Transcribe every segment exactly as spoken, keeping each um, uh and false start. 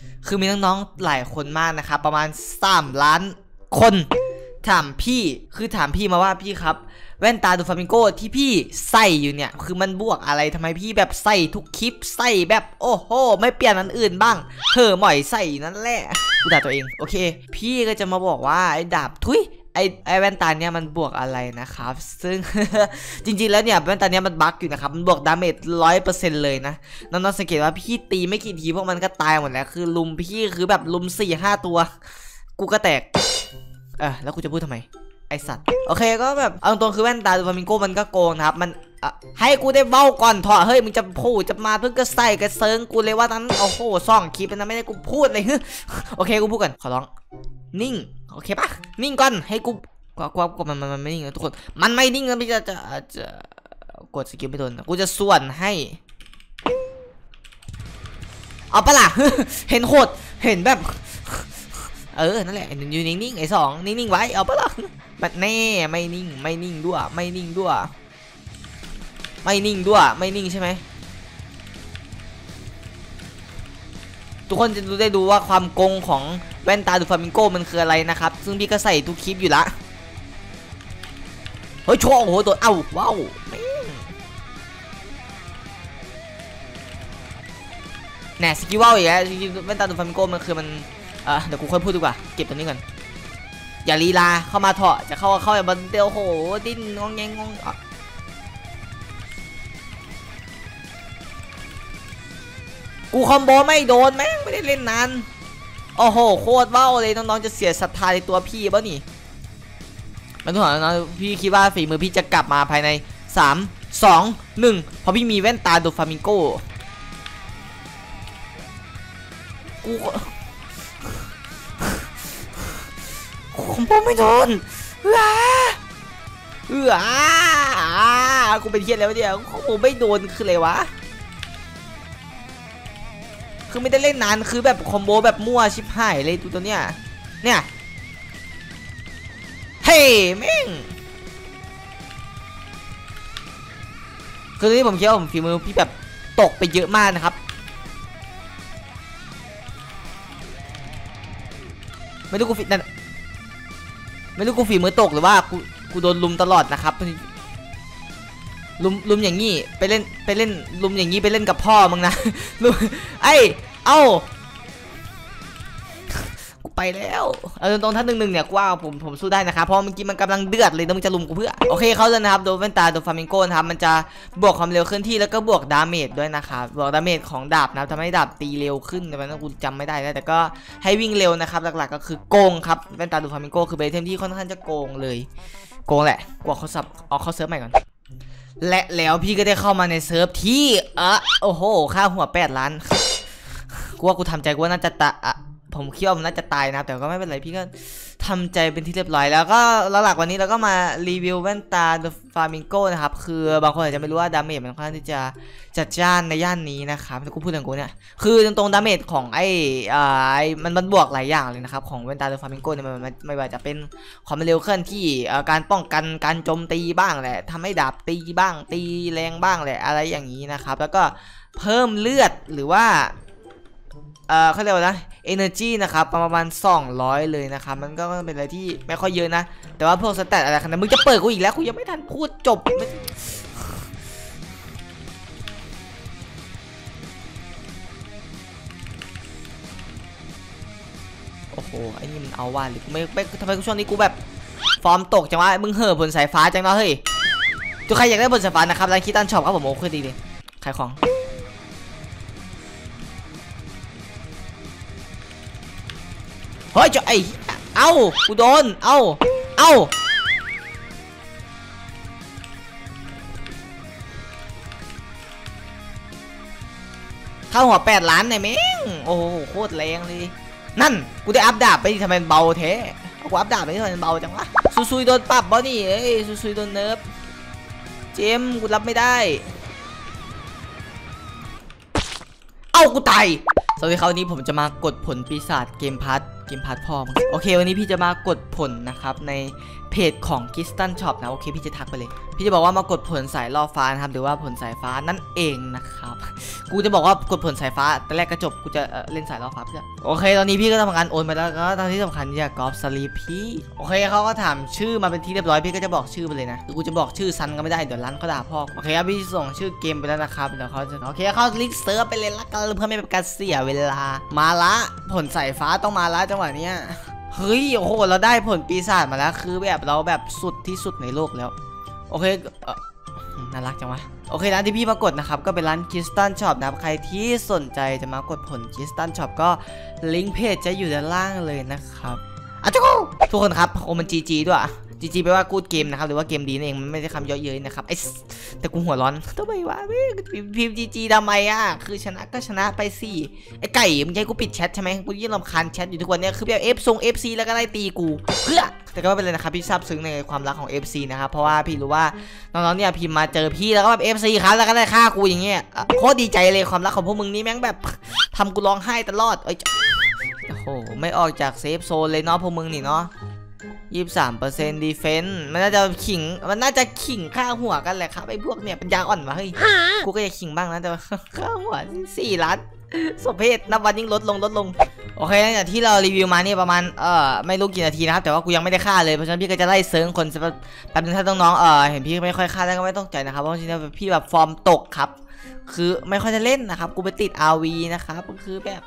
คือมีน้องๆหลายคนมากนะครับประมาณสามล้านคนถามพี่คือถามพี่มาว่าพี่ครับแว่นตาดูฟลามิงโกที่พี่ใส่อยู่เนี่ยคือมันบวกอะไรทำไมพี่แบบใส่ทุกคลิปใส่แบบโอ้โหไม่เปลี่ยนอันอื่นบ้างเธอหม่อยใส่นั่นแหละกูด่าตัวเองโอเคพี่ก็จะมาบอกว่าไอ้ดาบทุยไอ้ไอ้แว่นตาเนี่ยมันบวกอะไรนะครับซึ่ง จริงๆแล้วเนี่ยแว่นตาเนี่ยมันบั๊กอยู่นะครับมันบวกดาเมจร้อยเปอร์เซ็นต์เลยนะน้องๆสังเกตว่าพี่ตีไม่กี่ทีพวกมันก็ตายหมดแล้วคือลุมพี่คือแบบลุมสี่ห้าตัวกูก็แตกเออแล้วกูจะพูดทำไมไอสัตว์โอเคก็แบบเอาตรงๆคือแว่นตาดูฟลามิงโกมันก็โกงนะครับมันให้กูได้เบ้าก่อนเถอะเฮ้ยมึงจะพูดจะมาเพิ่งก็ใส่กระเซิงกูเลยว่านั้นโอ้โหซ่องคลิปนะไม่ได้กูพูดเลยโอเคกูพูดก่อนขอร้องนิ่งโอเคปะนิ่งก่อนให้กูกว่ากว่ากว่ามันมันมันไม่นิ่งนะทุกคนมันไม่นิ่งนะพี่จะจะจะกดสกิลไม่โดนกูจะส่วนให้เอาปะล่ะ เห็นโหดเห็นแบบเออนั่นแหละอยู่นิ่งๆไอ้สองนิ่งๆไว้เอาปะล่ะมันแน่ไม่นิ่งไม่นิ่งด้วยไม่นิ่งด้วยไม่นิ่งด้วยไม่นิ่งใช่ไหมทุกคนจะดูได้ดูว่าความโกงของแว่นตาดูฟลามิงโกมันคืออะไรนะครับซึ่งพี่ก็ใส่ทุกคลิปอยู่ละเฮ้ยโชว์โอ้โหตัวเอ้าว้าวแน่สกิลว้าวอีกแล้วสกิลแว่นตาดูฟลามิงโกมันคือมันเออเดี๋ยวกูค่อยพูดดีกว่าเก็บตัวนี้ก่อนอย่าลีลาเข้ามาเถอะจะเข้าเข้าอย่าบันเดียวโหดิ้นงองแงงงองกูคอมโบไม่โดนแม่งไม่ได้เล่นนานโอ้โหโคตรเบ้าเลยน้องๆจะเสียศรัทธาในตัวพี่ป่ะนี่มันต้องหานะพี่คิดว่าฝีมือพี่จะกลับมาภายในสาม สอง หนึ่งเพราะพี่มีแว่นตาดูฟลามิงโกกูคอมโบไม่โดนเอื้อเอื้อกูเป็นเหี้ยแล้วเนี่ยคอมโบไม่โดนคืออะไรวะคือไม่ได้เล่นนานคือแบบคอมโบแบบมั่วชิบหายเลยตัวเนี้ยเนี่ยเฮ้แม่งคือตอนนี้ผมคิดว่าผมฝีมือพี่แบบตกไปเยอะมากนะครับไม่รู้กูฝีนั่นไม่รู้กูฝีมือตกหรือว่ากูกูโดนลุมตลอดนะครับลุมลุมอย่างงี้ไปเล่นไปเล่นลุมอย่างงี้ไปเล่นกับพ่อมึงนะลุมไอ้เอ้ากูไปแล้วเอาตรงๆท่านหนึ่งหนึ่งเนี่ยกูว่าผมผมสู้ได้นะครับเพราะเมื่อกี้มันกำลังเดือดเลยต้องจะลุมกูเพื่อโอเคเขาเลยนะครับโดนแว่นตาโดนฟลามิงโกนะครับมันจะบวกความเร็วเคลื่อนที่แล้วก็บวกดาเมจด้วยนะครับบวกดาเมจของดาบนะทำให้ดาบตีเร็วขึ้นแต่มันกูจำไม่ได้แล้วแต่ก็ให้วิ่งเร็วนะครับหลักๆก็คือโกงครับแว่นตาโดนฟลามิงโกคือเบเทมที่ค่อนข้างจะโกงเลยโกงแหละกว่าเขาสับเอาเขาเซิร์ฟใหม่ก่อนและแล้วพี่ก็ได้เข้ามาในเซิร์ฟที่เออโอ้โหค่าหัวแปดล้านกูว่ากูทำใจกูว่าน่าจะตะผมคิดว่ามันน่าจะตายนะแต่ก็ไม่เป็นไรพี่ก็ทำใจเป็นที่เรียบร้อยแล้วก็หลักๆวันนี้เราก็มารีวิวแว่นตา The Flamingo นะครับคือบางคนอาจจะไม่รู้ว่าดาเมจมันค่อนข้างที่จะจัดจ้านในย่านนี้นะครับแต่กูพูดถึงกูเนี่ยคือตรงๆดาเมจของไอ้อ่ามันมันบวกหลายอย่างเลยนะครับของแว่นตา The Flamingo เนี่ยมันไม่ว่าจะเป็นความเร็วเคลื่อนที่การป้องกันการโจมตีบ้างแหละทำให้ดาบตีบ้างตีแรงบ้างแหละอะไรอย่างนี้นะครับแล้วก็เพิ่มเลือดหรือว่าเออเขาเรียกว่านะ energy นะครับประมาณสองร้อยเลยนะครับมันก็เป็นอะไรที่ไม่ค่อยเยอะนะแต่ว่าพวกสแตทอะไรขนาดนั้นมึงจะเปิดกูอีกแล้วกูยังไม่ทันพูดจบโอ้โหไอ้นี่มันเอาว่าหรือไม่ไม่ทำไมช่วงนี้กูแบบฟอร์มตกจังวะมึงเห่อผลสายฟ้าจังเนาะเฮ้ยทุกใครอยากได้ผลสายฟ้านะครับร้านคิดตันช็อปครับผมโอ้คือดีเลยขายของเฮ้ยจะไอเอ้ากูโดนเอ้าเอ้าเข้าหัวแปดล้านเนี่ยแม่งโอ้โหโคตรแรงเลยนั่นกูได้อัพดาบไปทำไมเบาแท้กูอัพดาบไปทำไมเบาจังวะซุยๆโดนปรับบอนี่เอ้ยซุยๆโดนเนิร์ฟเจมกูรับไม่ได้เอ้ากูตายสวัสดีครับวันนี้ผมจะมากดผลปีศาจเกมพาร์ทกมพาร์ทพ่อมึงโอเควันนี้พี่จะมากดผลนะครับในเพจของคิสตันช็อปนะโอเคพี่จะทักไปเลยพี่จะบอกว่ามากดผลสายล่อฟ้านะครับหรือว่าผลสายฟ้านั่นเองนะครับกูจะบอกว่ากดผลสายฟ้าแต่แรกก็จบกูจะเเล่นสายล่อฟ้าเพื่อโอเคตอนนี้พี่ก็ทำการโอนไปแล้วก็ตอนที่สำคัญอยากกอล์ฟสลีปพี่โอเคเขาก็ถามชื่อมาเป็นที่เรียบร้อยพี่ก็จะบอกชื่อไปเลยนะคือกูจะบอกชื่อซันก็ไม่ได้เดี๋ยวร้านเขาด่าพ่อโอเคครับพี่ส่งชื่อเกมไปแล้วนะครับเดี๋ยวเขาจะโอเคเข้าลิงก์เซิร์ฟไปเลยละกันเพื่อไม่เป็นการเสียเวลามาละผลสายฟ้าต้องมาละจังหวะเนี้ยเฮ้ยโอ้โหเราได้ผลปีศาจมาแล้วคือแบบเราแบบสุดที่สุดในโลกแล้วโอเคน่ารักจังวะโอเคร้านที่พี่มากดนะครับก็เป็นร้านคิสตันช็อปนะครับใครที่สนใจจะมากดผลคิสตันช็อปก็ลิงก์เพจจะอยู่ด้านล่างเลยนะครับอ่ะทุกคนทุกคนครับโอ้มันจีจีด้วยจีจีแปลว่ากูดเกมนะครับหรือว่าเกมดีนั่นเองมันไม่ได้คำเยอะเย้ยนะครับไอ้แต่กูหัวร้อนทำไมวะพี่พิมพ์จีจีทำไมอ่ะคือชนะก็ชนะไปสิไอ้ไก่มึงให้กูปิดแชทใช่ไหมกูยิ่งรำคาญแชทอยู่ทุกวันนี้คือแบบเอฟซงเอฟซีแล้วก็ไล่ตีกูเพื่อแต่ก็ไม่เป็นไรนะครับพี่ซาบซึ้งในความรักของ เอฟ ซี นะครับเพราะว่าพี่รู้ว่าน้องๆเนี่ยพิมพ์มาเจอพี่แล้วก็แบบ เอฟ ซี ครับแล้วก็ได้ฆ่ากูอย่างเงี้ยโคตรดีใจเลยความรักของพวกมึงนี่แม่งแบบทำกูร้องไห้ตลอดเอ้ยโอ้โหไม่ออกจากเซฟโซนเลยเนาะพวกมึงนี่เนาะยี่สิบสามเปอร์เซ็นต์ดีเฟนต์มันน่าจะขิงมันน่าจะขิงฆ่าหัวกันแหละครับไอ้พวกเนี่ยเป็นยาอ่อนวะเฮ้ยกูก็อยากขิงบ้างนะแต่ฆ่าหัวสี่ล้านสมเพศนับวันยิ่งลดลงลดลงโอเคตั้งแต่ที่เรารีวิวมานี่ประมาณเอ่อไม่รู้กี่นาทีนะครับแต่ว่ากูยังไม่ได้ฆ่าเลยเพราะฉะนั้นพี่ก็จะไล่เซิร์งคนแป๊บนึงถ้าน้องๆเอ่อเห็นพี่ไม่ค่อยฆ่าแล้วก็ไม่ต้องใจนะครับเพราะจริงๆพี่แบบฟอร์มตกครับคือไม่ค่อยจะเล่นนะครับกูไปติด อาร์ วี นะครับก็คือแบบ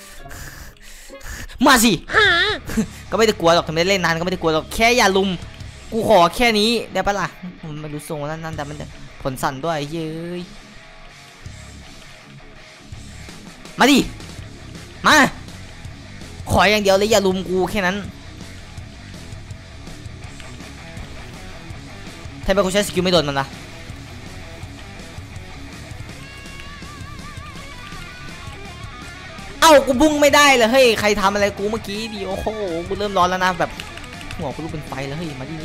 มาสิก็ไม่ได้กลัวหรอกทำไมเล่นนานก็ไม่ได้กลัวหรอกแค่อย่าลุมกูขอแค่นี้ได้ปะล่ะมันดูทรงนั่นนั่นแต่มันผลสั่นด้วยเย้ยมาดิมาขออย่างเดียวเลยอย่าลุมกูแค่นั้นทำไมกูใช้สกิลไม่โดนมันล่ะเอ้ากูบุ้งไม่ได้เลยเฮ้ยใครทำอะไรกูเมื่อกี้ดิโอ้โหกูเริ่มร้อนแล้วนะแบบหัวกูลุกเป็นไฟแล้วเฮ้ยมาดิ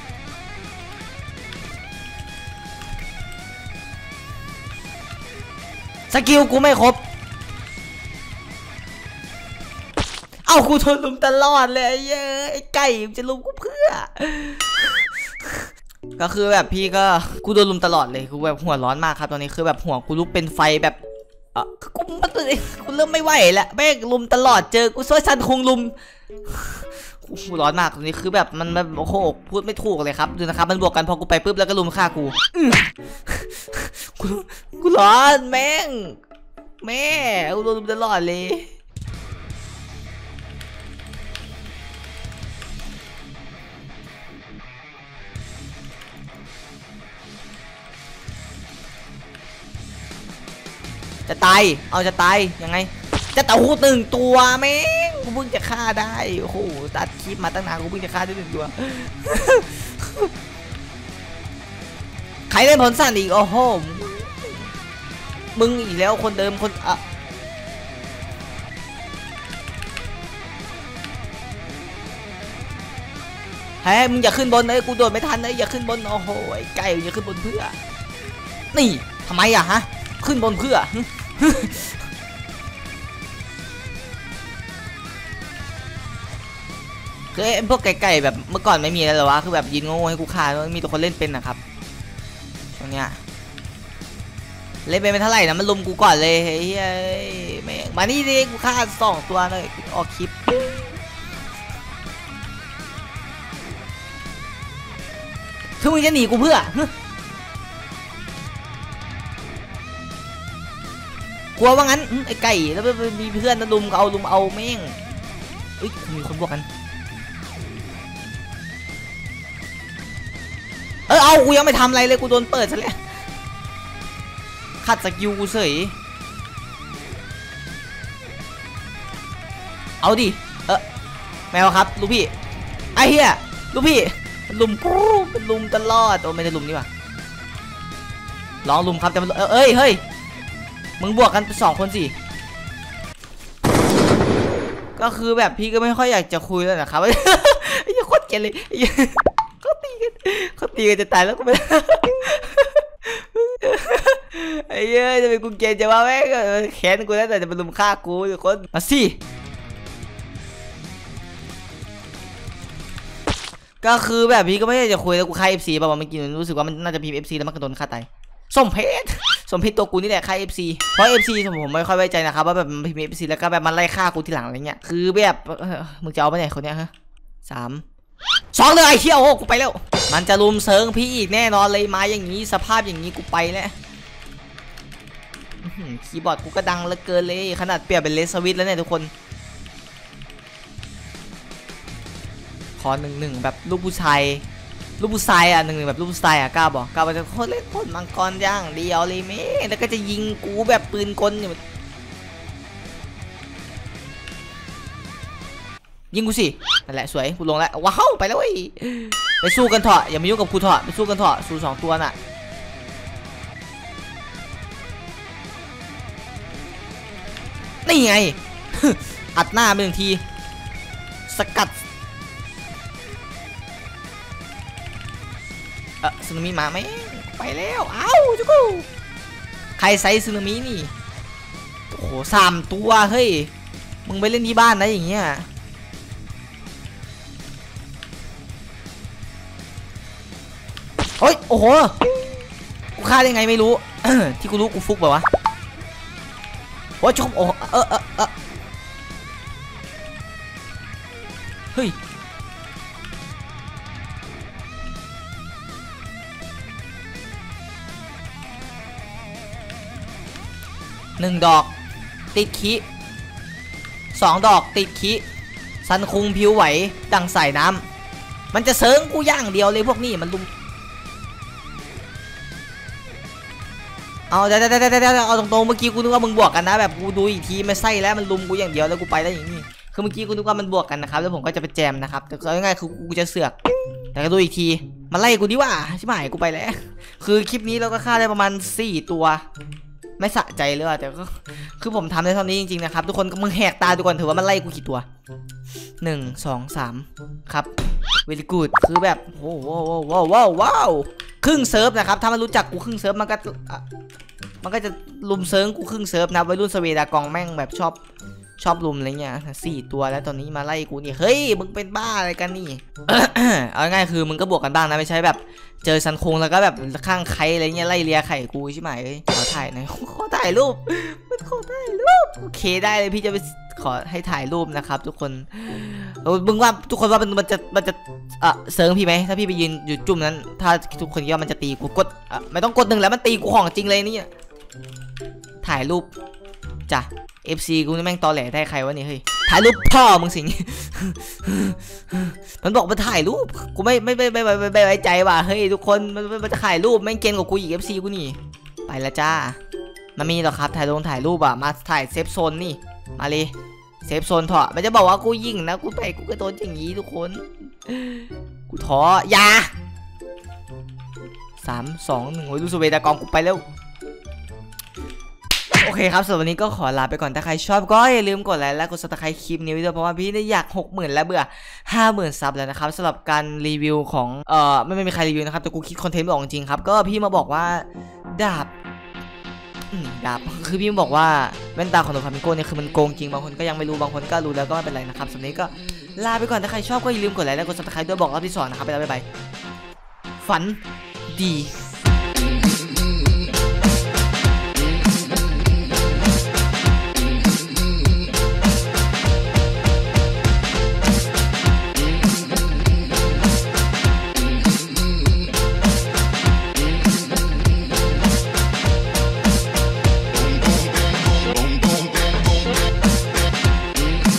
สกิลกูไม่ครบเอ้ากูโดนลุมตลอดเลยเย้ไอ้ไก่จะลุมกูเพื่อก็คือแบบพี่ก็กูโดนลุมตลอดเลยกูแบบหัวร้อนมากครับตอนนี้คือแบบหัวกูลุกเป็นไฟแบบเออกูกูเริ่มไม่ไหวแล้วแม่งลุมตลอดเจอกูซวยซันคงลุมกูร้อนมากตอนนี้คือแบบมันแบบโอ้โหพูดไม่ถูกเลยครับดูนะครับมันบวกกันพอกูไปปุ๊บแล้วก็ลุมฆ่ากูกูกูร้อนแม่งแม่กูโดนลุมตลอดเลยจะตายเอาจะตายยังไงจะตะหูหนึ่งตัวแม่งกูเพิ่งจะฆ่าได้โอ้โหตัดคลิปมาตั้งนานกูเพิ่งจะฆ่าได้หนึ่งตัวใครเล่นผลสั่นอีกโอ้โหมึงอีกแล้วคนเดิมคนอ่ะเฮ้ยมึงอย่าขึ้นบนเลยกูโดดไม่ทันเลยอย่าขึ้นบนโอ้โหไอ้ไก่อย่าขึ้นบนเพื่อนี่ทำไมอะฮะขึ้นบนเพื่อคือพวกไก่ๆแบบเมื่อก่อนไม่มีอะไรหรอวะคือแบบยิงโง่ให้กูฆ่ามีแต่คนเล่นเป็นนะครับตรงเนี้ยเล่นไปเป็นเท่าไหร่นะมันลุมกูก่อนเลยเฮ้ยแม่มานี่ดิกูฆ่าสองตัวเลยออกคลิปคือมึงจะหนีกูเพื่อกลัวว่างั้นไอ้ไก่แล้วมีเพื่อนนะลุมเอาลุมเอาแม่งอุ้ยมีคนบวกกันเออเอากูยังไม่ทำอะไรเลยกูโดนเปิดซะแล้วขัดสกิลกูเฉยเอาดิเออแมวครับลูกพี่ไอ้เหี้ยลูกพี่ลุมกูเป็นลุมตลอดโอ้ไม่ได้ลุมนี่ว่ะลองลุมครับแต่มันเอ้ยเฮ้ยมึงบวกกันสองคนสิก็คือแบบพี่ก็ไม่ค่อยอยากจะคุยแล้วนะครับไอ้โคตรเกลียดเลยเขาตีกันเขาตีกันจะตายแล้วกูไม่ไอ้เย้ยจะเป็นกูเกลียดจะว่าแม่งแค้นกูแล้วแต่จะเป็นลุมฆ่ากูทุกคนมาสิก็คือแบบพี่ก็ไม่ได้จะคุยแล้วกูค่ายเอฟซีป่าวเมื่อกี้รู้สึกว่ามันน่าจะพิมพ์เอฟซีแล้วมันก็โดนฆ่าตายสมเพชสมเพชตัวกูนี่แหละค่ายเอฟซีเพราะเอฟซีผมไม่ค่อยไว้ใจนะครับว่าแบบมันพิมพ์เอฟซีแล้วก็แบบมันไล่ฆ่ากูทีหลังอะไรเงี้ยคือแบบมึงจะเอาไปไหนคนเนี้ยฮะสามสองเลยไอ้เที่ยวโอ้กูไปแล้วมันจะลุมเซิงพี่อีกแน่นอนเลยมาอย่างนี้สภาพอย่างนี้กูไปแล้วคีย์บอร์ดกูก็ดังเหลือเกินเลยขนาดเปลี่ยนเป็นเลสวิตแล้วเนี่ยทุกคนขอหนึ่งหนึ่งแบบลูกผู้ชายลูกผู้ชายอ่ะหนึ่งหนึ่งแบบลูกผู้ชายอ่ะกล้าบอกกล้าบอกจะโคตรเล่นโคตรมังกรย่างเดียวเลยแม่แล้วก็จะยิงกูแบบปืนกลอยู่ยิงกูสินั่นแหละสวยกูลงแล้วว้าวไปแล้วเว้ยไปสู้กันเถอะอย่ามายุ่งกับกูเถอะไปสู้กันเถอะสู้สองตัวน่ะนี่ไง อัดหน้าไปหนึ่งทีสกัดเออซึนามิมาไหมไปแล้วเอ้าจุกูใครไซซึนามินี่โอ้โหสามตัวเฮ้ยมึงไปเล่นที่บ้านนะอย่างเงี้ยโอ้ยโอ้โหกูฆ่าได้ไงไม่รู้ ที่กูรู้กูฟุกแบบวะโอ้ยชมโอ้เออเออเออเฮ้ยหนึ่งดอกติดขี้สองดอกติดขี้สันคุงผิวไหวดังใส่น้ำมันจะเซิร์งกูย่างเดียวเลยพวกนี้มันลุมเอาเดี๋ยวเดี๋ยวเดี๋ยวเอาตรงๆเมื่อกี้กูนึกว่ามึงบวกกันนะแบบกูดูอีกทีไม่ใช่แล้วมันลุมกูอย่างเดียวแล้วกูไปได้อย่างนี้คือเมื่อกี้กูนึกว่ามันบวกกันนะครับแล้วผมก็จะไปแจมนะครับแต่เอาง่ายๆคือกูจะเสือกแต่ก็ดูอีกทีมันไล่กูดิว่าใช่ไหมกูไปแล้วคือคลิปนี้เราก็ฆ่าได้ประมาณสี่ตัวไม่สะใจเลยแต่ก็คือผมทำได้เท่านี้จริงๆนะครับทุกคนมึงแหกตาดูก่อนถือว่ามันไล่กูกี่ตัวหนึ่งสองสามครับเวลิกูดคือแบบโว้ว้าวว้าวว้าวครึ่งเซิร์ฟนะครับถ้ามันรู้จักกูครึ่งเซิร์ฟมันก็มันก็จะลุมเซิร์ฟกูครึ่งเซิร์ฟนะวัยรุ่นสเวดากองแม่งแบบชอบชอบลุมอะไรเงี้ยสี่ตัวแล้วตอนนี้มาไล่กูนี่เฮ้ยมึงเป็นบ้าอะไรกันนี่ เอาง่ายคือมึงก็บวกกันบ้างนะไม่ใช่แบบเจอซันคงแล้วก็แบบข้างไข่อะไรเงี้ยไล่เลียไข่กูใช่ไหมขอถ่ายหน่อยขอถ่ายรูปมันขอถ่ายรูปโอเคได้เลยพี่จะไปขอให้ถ่ายรูปนะครับทุกคนมึงว่าทุกคนว่ามันมันจะมันจะอ่ะเซิร์ฟพี่ไหมถ้าพี่ไปยืนอยู่จุ่มนั้นถ้าทุกคนคิดว่ามันจะตีกูกดอ่ะไม่ต้องกดหนึ่งแล้วมันตีกูของจริงเลยนี่ถ่ายรูปจ้ะ เอฟ ซี กูนี่แม่งตอแหลได้ใครวะนี่เฮ้ยถ่ายรูปพ่อมึงสิงมันบอกมาถ่ายรูปกูไม่ไม่ไม่ไม่ไม่ไม่ไว้ใจว่ะเฮ้ยทุกคนมันมันจะถ่ายรูปแม่งเกณฑ์กว่ากูอีก เอฟ ซี กูนี่ไปละจ้ามันมีหรอครับถ่ายลงถ่ายรูปอ่ะมาถ่ายเซฟโซนนี่มาเลยเซฟโซนเถอะมันจะบอกว่ากูยิงนะกูไปกูก็โดนอย่างนี้ทุกคนกูท้อยาสามสองหนึ่งโอ้ยดูสเวดากองกูไปแล้วโอเคครับสำหรับวันนี้ก็ขอลาไปก่อนถ้าใครชอบก็อย่าลืมกดไลค์และกดซับสไครต์คลิปนี้ด้วยเพราะว่าพี่ได้อยากหกหมื่นและเบื่อห้าหมื่นซับแล้วนะครับสำหรับการรีวิวของเอ่อไม่ไม่มีใครรีวิวนะครับแต่กูคิดคอนเทนต์ไม่ออกจริงครับก็พี่มาบอกว่าดาบดาบคือพี่บอกว่าแว่นตาของโดฟามิโก้เนี่ยคือมันโกงจริงบางคนก็ยังไม่รู้บางคนก็รู้แล้วก็ไม่เป็นไรนะครับสำหรับนี้ก็ลาไปก่อนถ้าใครชอบก็อย่าลืมกดไลค์และกดซับสไครต์ด้วยบอกรอบที่สองนะครับไปแล้วบ๊ายบายฝันดี